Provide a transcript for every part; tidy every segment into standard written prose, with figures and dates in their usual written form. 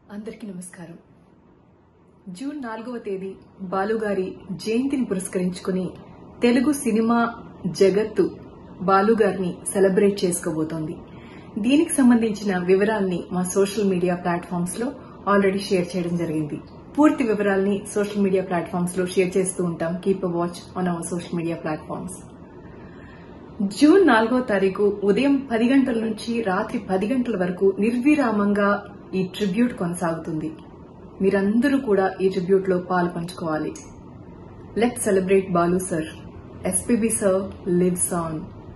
అందరికీ నమస్కారం. జూన్ 4వ తేదీ బాలుగారి జయంతిని పురస్కరించుకుని తెలుగు సినిమా జగత్తు బాలుగారిని సెలబ్రేట్ చేసుకోబోతోంది. దీనికి సంబంధించిన వివరాల్ని మా సోషల్ మీడియా ప్లాట్ఫామ్స్ లో ఆల్రెడీ షేర్ చేయడం జరిగింది. పూర్తి వివరాల్ని సోషల్ మీడియా ప్లాట్ఫామ్స్ లో షేర్ చేస్తూ ఉంటాం. Keep a watch on our social media platforms. June 4వ తారీఖు ఉదయం 10 గంటల నుంచి రాత్రి 10 గంటల వరకు నిర్విరామంగా ఈ ట్రిబ్యూట్ కొనసాగుతుంది. మీరందరూ కూడా ఈ ట్రిబ్యూట్ లో పాలు పంచుకోవాలి. Let's celebrate Balu sir. SPB sir lives on.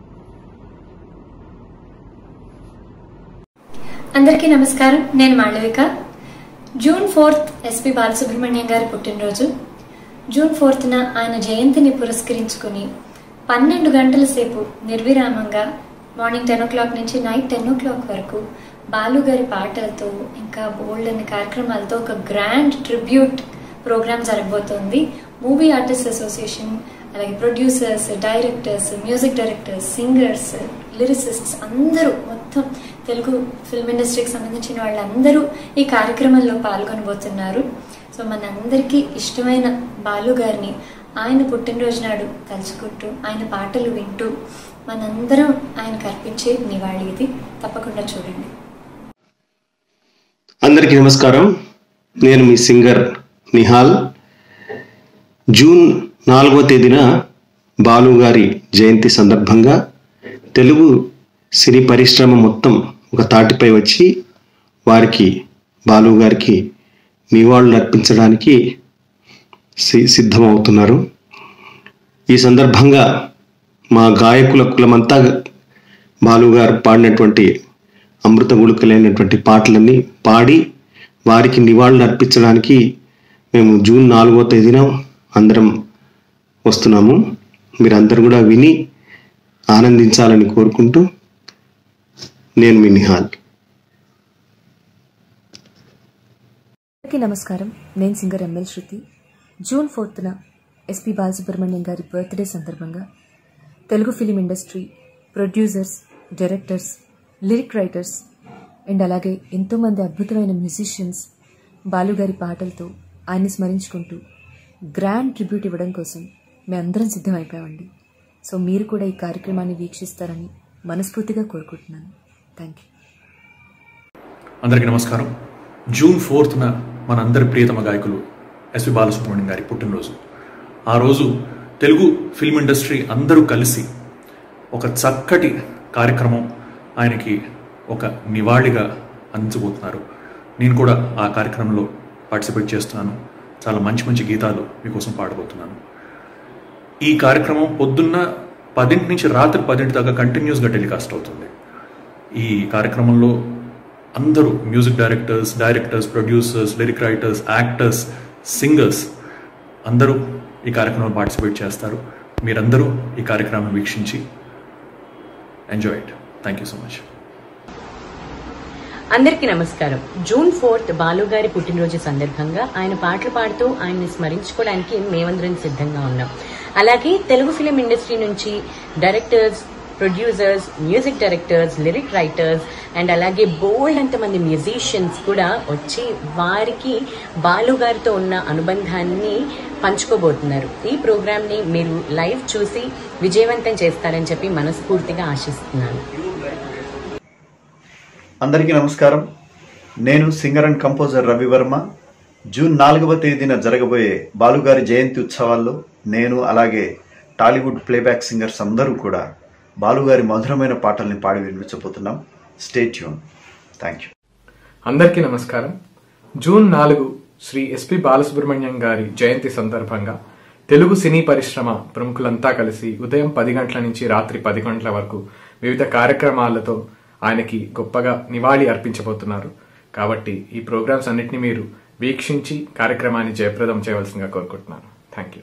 అందరికీ నమస్కారం. నేను Malavika. June 4th SP Balasubrahmanyam గారి పుట్టినరోజు. జూన్ 4th ఆయన జయంతిని పురస్కరించుకుని 12 గంటల సేపు నిర్విరామంగా మార్నింగ్ 10 o'clock నుంచి నైట్ 10 o'clock వరకు బాలు గారి పాటలతో ఇంకా బోల్డ్ అనే కార్యక్రమాలతో ఒక గ్రాండ్ ట్రిబ్యూట్ ప్రోగ్రామ్ జరగబోతోంది. మూవీ ఆర్టిస్ట్ అసోసియేషన్, అలాగే producers, directors, music directors, singers, lyricists అందరూ, మొత్తం తెలుగు ఫిల్మ్ ఇండస్ట్రీకి సంబంధించిన వాళ్ళందరూ ఈ కార్యక్రమంలో పాల్గొనబోతున్నారు. సో మనందరికీ ఇష్టమైన బాలు గారిని ఆయన పుట్టినరోజు నాడు తలుచుకుంటూ ఆయన పాటలు వింటూ మనందరం ఆయనకు అర్పించే నివాళి ఇది. తప్పకుండా చూడండి. అందరికీ నమస్కారం. నేను మీ సింగర్ నిహాల్. జూన్ 4వ తేదీన బాలు గారి జయంతి సందర్భంగా తెలుగు సినీ పరిశ్రమ మొత్తం ఒక తాటిపై వచ్చి వారికి, బాలు గారికి నివాళులు అర్పించడానికి సిద్ధమవుతున్నారు. ఈ సందర్భంగా మా గాయకుల కులమంతా బాలు గారు పాడినటువంటి అమృత గుళికలైనటువంటి పాటలన్నీ పాడి వారికి నివాళులు అర్పించడానికి మేము జూన్ 4వ తేదీన అందరం వస్తున్నాము. మీరందరూ కూడా విని ఆనందించాలని కోరుకుంటూ నేను మీ నిహాల్. అందరికీ నమస్కారం. నేను singer ML Shruti. June 4th SP Balasubrahmanyam గారి బర్త్డే సందర్భంగా Telugu film industry, producers, directors, lyric writers and అలాగే ఎంతోమంది అద్భుతమైన మ్యూజిషియన్స్ బాలుగారి పాటలతో ఆయన్ని స్మరించుకుంటూ గ్రాండ్ ట్రిబ్యూట్ ఇవ్వడం కోసం మేమందరం సిద్ధమైపోయామండి. సో మీరు కూడా ఈ కార్యక్రమాన్ని వీక్షిస్తారని మనస్ఫూర్తిగా కోరుకుంటున్నాను. Thank you. అందరికీ నమస్కారం. జూన్ 4th మనందరి ప్రియతమ గాయకులు ఎస్పి బాలసుబ్రహ్మణ్యం గారి పుట్టినరోజు. ఆ రోజు తెలుగు ఫిల్మ్ ఇండస్ట్రీ అందరూ కలిసి ఒక చక్కటి కార్యక్రమం ఆయనకి ఒక నివాళిగా అందించబోతున్నారు. నేను కూడా ఆ కార్యక్రమంలో పార్టిసిపేట్ చేస్తున్నాను. చాలా మంచి మంచి గీతాలు మీకోసం పాడబోతున్నాను. ఈ కార్యక్రమం పొద్దున్న 10 నుంచి రాత్రి 10 దాకా కంటిన్యూస్గా టెలికాస్ట్ అవుతుంది. ఈ కార్యక్రమంలో అందరూ music directors, producers, lyric writers, actors, singers అందరూ ఈ కార్యక్రమంలో పార్టిసిపేట్ చేస్తారు. మీరందరూ ఈ కార్యక్రమం వీక్షించి enjoy it. Thank you so much. అందరికీ నమస్కారం. జూన్ 4th బాలుగారి పుట్టినరోజు సందర్భంగా ఆయన పాటలు పాడుతూ ఆయన్ని స్మరించుకోవడానికి మేమందరం సిద్ధంగా ఉన్నాం. అలాగే తెలుగు ఫిలిం ఇండస్ట్రీ నుంచి directors, producers, music directors, lyric writers and అలాగే బోల్డ్ అంతమంది మ్యూజిషియన్స్ కూడా వచ్చి వారికి బాలుగారితో ఉన్న అనుబంధాన్ని పంచుకోబోతున్నారు. ఈ ప్రోగ్రామ్ని మీరు లైవ్ చూసి విజయవంతం చేస్తారని చెప్పి మనస్ఫూర్తిగా ఆశిస్తున్నాను. అందరికీ నమస్కారం. నేను singer and composer Ravivarma. June 4వ తేదీన జరగబోయే బాలుగారి జయంతి ఉత్సవాల్లో నేను, అలాగే టాలీవుడ్ ప్లేబ్యాక్ సింగర్స్ అందరూ కూడా బాలుగారి మధురమైన పాటల్ని పాడి వినిపించబోతున్నాం. Stay tune. Thank you. అందరికీ నమస్కారం. జూన్ 4 శ్రీ ఎస్పి బాలసుబ్రహ్మణ్యం గారి జయంతి సందర్భంగా తెలుగు సినీ పరిశ్రమ ప్రముఖులంతా కలిసి ఉదయం 10 గంటల నుంచి రాత్రి 10 గంటల వరకు వివిధ కార్యక్రమాలతో ఆయనకి గొప్పగా నివాళి అర్పించబోతున్నారు. కాబట్టి ఈ ప్రోగ్రామ్స్ అన్నిటిని మీరు వీక్షించి కార్యక్రమాన్ని జయప్రదం చేయవలసిందిగా కోరుకుంటున్నాను. Thank you.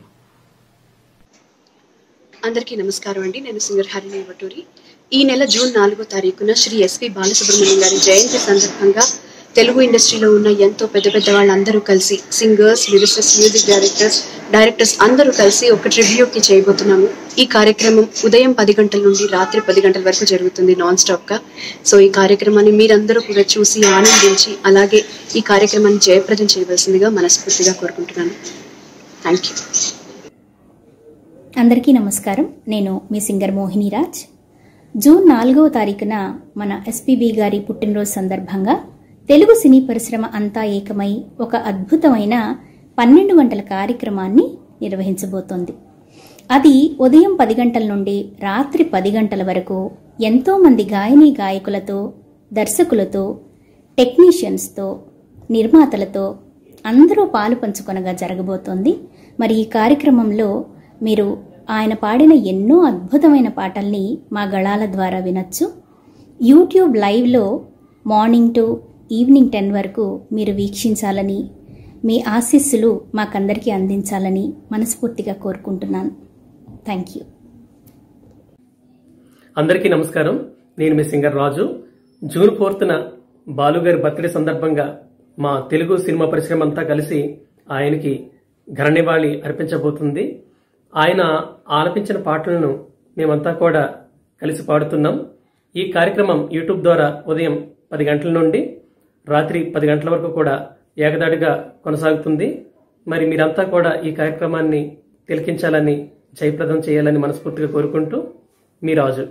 అందరికీ నమస్కారం అండి. నేను సింగర్ హరిణి వటూరి. ఈ నెల జూన్ 4వ తారీఖున శ్రీ ఎస్పి బాలసుబ్రహ్మణ్యం గారి జయంతి సందర్భంగా తెలుగు ఇండస్ట్రీలో ఉన్న ఎంతో పెద్ద పెద్ద వాళ్ళందరూ కలిసి సింగర్స్, లిరిసిస్ట్స్, మ్యూజిక్ డైరెక్టర్స్ అందరూ కలిసి ఒక ట్రిబ్యూట్ని చేయబోతున్నాము. ఈ కార్యక్రమం ఉదయం 10 గంటల నుండి రాత్రి 10 గంటల వరకు జరుగుతుంది నాన్ స్టాప్గా. సో ఈ కార్యక్రమాన్ని మీరందరూ కూడా చూసి ఆనందించి అలాగే ఈ కార్యక్రమాన్ని జయప్రదం చేయవలసిందిగా మనస్ఫూర్తిగా కోరుకుంటున్నాను. Thank you. అందరికీ నమస్కారం. నేను మీ సింగర్ మోహినీరాజ్. జూన్ 4వ తారీఖున మన ఎస్పీబీ గారి పుట్టినరోజు సందర్భంగా తెలుగు సినీ పరిశ్రమ అంతా ఏకమై ఒక అద్భుతమైన 12 గంటల కార్యక్రమాన్ని నిర్వహించబోతోంది. అది ఉదయం 10 గంటల నుండి రాత్రి 10 గంటల వరకు ఎంతో మంది గాయనీ గాయకులతో, దర్శకులతో, టెక్నీషియన్స్తో, నిర్మాతలతో అందరూ పాలు పంచుకొనగా జరగబోతోంది. మరి ఈ కార్యక్రమంలో మీరు ఆయన పాడిన ఎన్నో అద్భుతమైన పాటల్ని మా గళాల ద్వారా వినొచ్చు. యూట్యూబ్ లైవ్లో మార్నింగ్ టు ఈవినింగ్ 10 వరకు మీరు వీక్షించాలని, మీ ఆశీస్సులు మాకందరికీ అందించాలని మనస్ఫూర్తిగా కోరుకుంటున్నాను. Thank you. అందరికీ నమస్కారం. నేను మీ సింగర్ రాజు. జూన్ 4న బాలుగారి బర్త్డే సందర్భంగా మా తెలుగు సినిమా పరిశ్రమ అంతా కలిసి ఆయనకి ఘన నివాళి అర్పించబోతుంది. ఆయన ఆలపించిన పాటలను మేమంతా కూడా కలిసి పాడుతున్నాం. ఈ కార్యక్రమం యూట్యూబ్ ద్వారా ఉదయం 10 గంటల నుండి రాత్రి 10 గంటల వరకు కూడా ఏకదాటిగా కొనసాగుతుంది. మరి మీరంతా కూడా ఈ కార్యక్రమాన్ని తిలకించాలని, జయప్రదం చేయాలని మనస్ఫూర్తిగా కోరుకుంటూ మీ రాజు.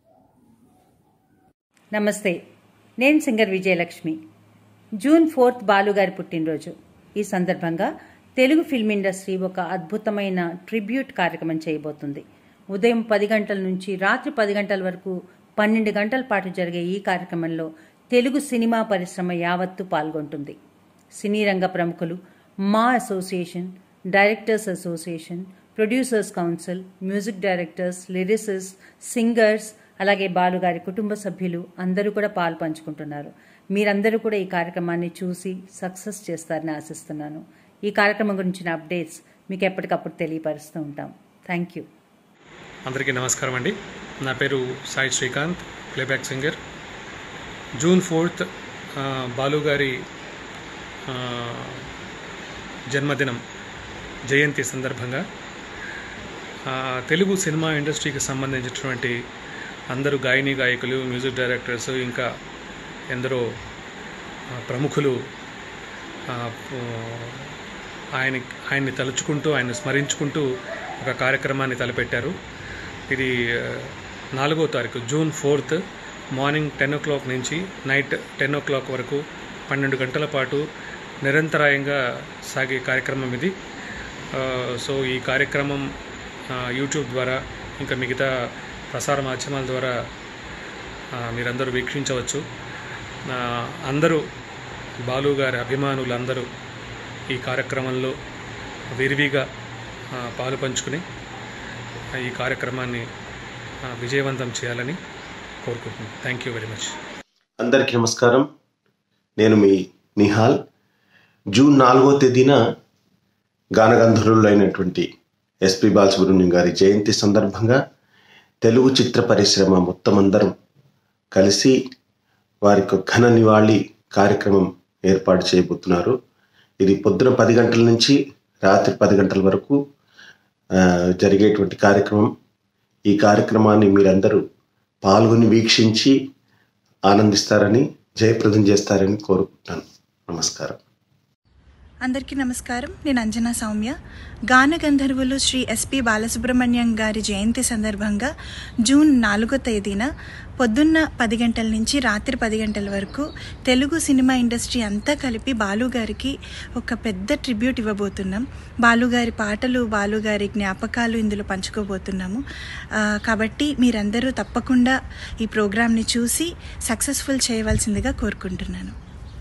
నమస్తే, నేను సింగర్ విజయలక్ష్మి. జూన్ 4 బాలుగారి పుట్టినరోజు. ఈ సందర్భంగా తెలుగు ఫిల్మ్ ఇండస్ట్రీ ఒక అద్భుతమైన ట్రిబ్యూట్ కార్యక్రమం చేయబోతుంది. ఉదయం 10 గంటల నుంచి రాత్రి 10 గంటల వరకు 12 గంటల పాటు జరిగే ఈ కార్యక్రమంలో తెలుగు సినిమా పరిశ్రమ యావత్తు పాల్గొంటుంది. సినీ రంగ ప్రముఖులు, మా association, directors association, producers council, music directors, lyricists, singers, అలాగే బాలుగారి కుటుంబ సభ్యులు అందరూ కూడా పాలు పంచుకుంటున్నారు. మీరందరూ కూడా ఈ కార్యక్రమాన్ని చూసి సక్సెస్ చేస్తారని ఆశిస్తున్నాను. ఈ కార్యక్రమం గురించిన అప్డేట్స్ మీకు ఎప్పటికప్పుడు తెలియపరుస్తూ ఉంటాం. Thank you. అందరికీ నమస్కారం అండి. నా పేరు Sai Srikanth, playback singer. June 4 బాలుగారి జన్మదినం, జయంతి సందర్భంగా తెలుగు సినిమా ఇండస్ట్రీకి సంబంధించినటువంటి అందరూ గాయనీ గాయకులు, మ్యూజిక్ డైరెక్టర్స్, ఇంకా ప్రముఖులు ఆయన్ని తలుచుకుంటూ, ఆయన్ని స్మరించుకుంటూ ఒక కార్యక్రమాన్ని తలపెట్టారు. ఇది 4వ తారీఖు జూన్ 4 మార్నింగ్ 10 o'clock నుంచి నైట్ 10 o'clock వరకు 12 గంటల పాటు నిరంతరాయంగా సాగే కార్యక్రమం ఇది. సో ఈ కార్యక్రమం యూట్యూబ్ ద్వారా, ఇంకా మిగతా ప్రసార మాధ్యమాల ద్వారా మీరందరూ వీక్షించవచ్చు. అందరూ బాలుగారి అభిమానులు అందరూ ఈ కార్యక్రమంలో విరివిగా పాలు పంచుకుని ఈ కార్యక్రమాన్ని విజయవంతం చేయాలని కోరుకుంటున్నాను. Thank you very much. అందరికీ నమస్కారం. నేను మీ నిహాల్. జూన్ 4వ తేదీన గానగంధర్వులు అయినటువంటి ఎస్పి బాలసుబ్రహ్మణ్యం గారి జయంతి సందర్భంగా తెలుగు చిత్ర పరిశ్రమ మొత్తం అందరం కలిసి వారికి ఘన నివాళి కార్యక్రమం ఏర్పాటు చేయబోతున్నారు. ఇది పొద్దున 10 గంటల నుంచి రాత్రి 10 గంటల వరకు జరిగేటువంటి కార్యక్రమం. ఈ కార్యక్రమాన్ని మీరందరూ పాల్గొని వీక్షించి ఆనందిస్తారని, జయప్రదం చేస్తారని కోరుకుంటున్నాను. నమస్కారం. అందరికీ నమస్కారం. నేను అంజనా సౌమ్య. గాన గంధర్వులు శ్రీ ఎస్పి బాలసుబ్రహ్మణ్యం గారి జయంతి సందర్భంగా జూన్ 4వ తేదీన పొద్దున్న 10 గంటల నుంచి రాత్రి 10 గంటల వరకు తెలుగు సినిమా ఇండస్ట్రీ అంతా కలిపి బాలుగారికి ఒక పెద్ద ట్రిబ్యూట్ ఇవ్వబోతున్నాం. బాలుగారి పాటలు, బాలుగారి జ్ఞాపకాలు ఇందులో పంచుకోబోతున్నాము. కాబట్టి మీరందరూ తప్పకుండా ఈ ప్రోగ్రాంని చూసి సక్సెస్ఫుల్ చేయవలసిందిగా కోరుకుంటున్నాను.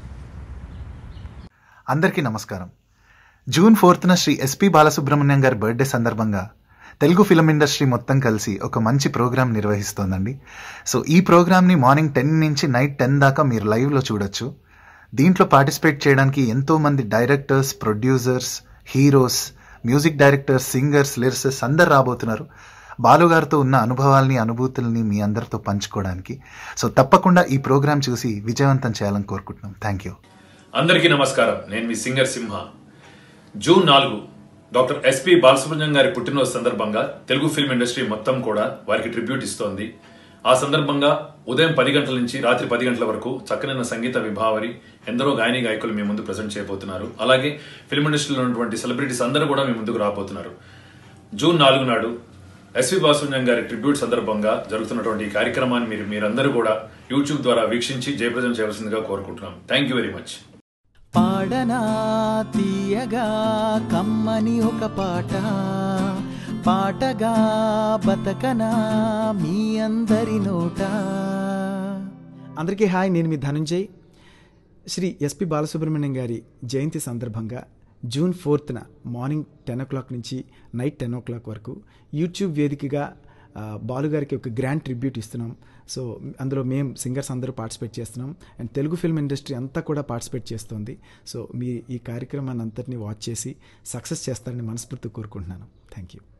అందరికీ నమస్కారం. జూన్ 4న శ్రీ ఎస్పి బాలసుబ్రహ్మణ్యం గారి బర్త్డే సందర్భంగా తెలుగు ఫిల్మ్ ఇండస్ట్రీ మొత్తం కలిసి ఒక మంచి ప్రోగ్రాం నిర్వహిస్తోందండి. సో ఈ ప్రోగ్రామ్ని మార్నింగ్ 10 నుంచి నైట్ 10 దాకా మీరు లైవ్లో చూడొచ్చు. దీంట్లో పార్టిసిపేట్ చేయడానికి ఎంతోమంది directors, producers, heroes, music directors, singers, lyricists అందరు రాబోతున్నారు. బాలుగారితో ఉన్న అనుభవాల్ని అనుభూతుల్ని మీ అందరితో పంచుకోవడానికి. సో తప్పకుండా ఈ ప్రోగ్రాం చూసి విజయవంతం చేయాలని కోరుకుంటున్నాం. Thank you. అందరికీ నమస్కారం. నేను మీ singer Simha. June 4 doctor SP Balasubrahmanyam గారి పుట్టినరోజు సందర్భంగా తెలుగు ఫిల్మ్ ఇండస్ట్రీ మొత్తం కూడా వారికి ట్రిబ్యూట్ ఇస్తోంది. ఆ సందర్భంగా ఉదయం 10 గంటల నుంచి రాత్రి 10 గంటల వరకు చక్కనైన సంగీత విభావరి ఎందరో గాయని గాయకులు మీ ముందు ప్రజెంట్ చేయబోతున్నారు. అలాగే ఫిల్మ్ ఇండస్ట్రీలో ఉన్నటువంటి సెలబ్రిటీస్ అందరూ కూడా మీ ముందుకు రాబోతున్నారు. జూన్ 4 నాడు ఎస్పి బాలసుబ్రహ్మణ్యం గారి ట్రిబ్యూట్ సందర్భంగా జరుగుతున్నటువంటి ఈ కార్యక్రమాన్ని మీరందరూ కూడా యూట్యూబ్ ద్వారా వీక్షించి జయప్రదం చేయవలసిందిగా కోరుకుంటున్నాం. Thank you very much. పాడనా తీయగా కమ్మని ఒక పాట, పాటగా బతకనా మీ అందరి నోట. అందరికీ హాయ్, నేను మీ ధనంజయ్. శ్రీ ఎస్పి బాలసుబ్రహ్మణ్యం గారి జయంతి సందర్భంగా జూన్ 4న మార్నింగ్ 10 o'clock నుంచి నైట్ 10 o'clock వరకు యూట్యూబ్ వేదికగా బాలుగారికి ఒక గ్రాండ్ ట్రిబ్యూట్ ఇస్తున్నాం. సో అందులో మేము సింగర్స్ అందరూ పార్టిసిపేట్ చేస్తున్నాం అండ్ తెలుగు ఫిల్మ్ ఇండస్ట్రీ అంతా కూడా పార్టిసిపేట్ చేస్తుంది. సో మీ ఈ కార్యక్రమాన్ని అంతటినీ వాచ్ చేసి సక్సెస్ చేస్తారని మనస్ఫూర్తిగా కోరుకుంటున్నాను. Thank you.